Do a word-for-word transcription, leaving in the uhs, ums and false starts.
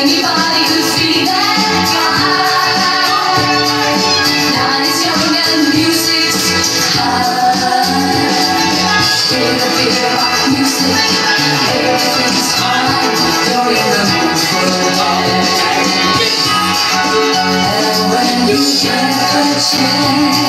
anybody could see that guy. Not as young and music's high. With a bit of rock music, everything's fine. You're in the mood for love. And when you get the chance,